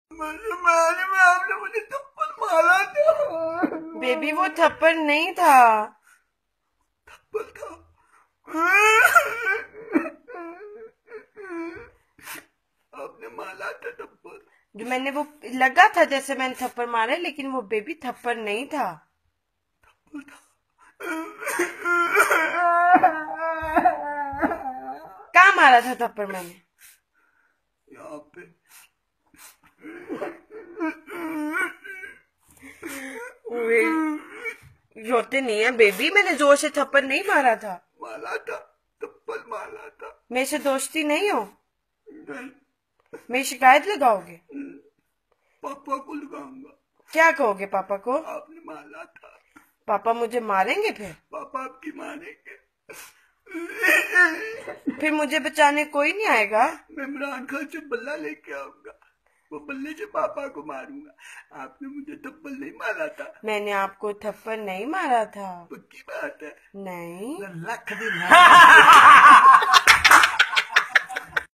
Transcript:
में आपने मुझे थप्पड़ मारा था। बेबी वो थप्पड़ नहीं था। थप्पड़ था। आपने मारा था थप्पड़। जो मैंने वो लगा था जैसे मैंने थप्पड़ मारा, लेकिन वो बेबी थप्पड़ नहीं था। कहाँ मारा था थप्पड़ मैंने? यहाँ पे। रोते नहीं है बेबी, मैंने जोर से थप्पड़ नहीं मारा था। मारा था, थप्पड़ मारा था। मेरे से दोस्ती नहीं हो? नहीं। मेरी शिकायत लगाओगे? पापा को लगाऊंगा। क्या कहोगे पापा को? आपने मारा था। पापा मुझे मारेंगे फिर? पापा आपकी मारेंगे। फिर मुझे बचाने कोई नहीं आएगा? मैं इमरान खान से बल्ला लेके आऊंगा, वो बल्ले से पापा को मारूंगा। आपने मुझे थप्पड़ नहीं मारा था। मैंने आपको थप्पड़ नहीं मारा था। पक्की बात है? नहीं। लख दी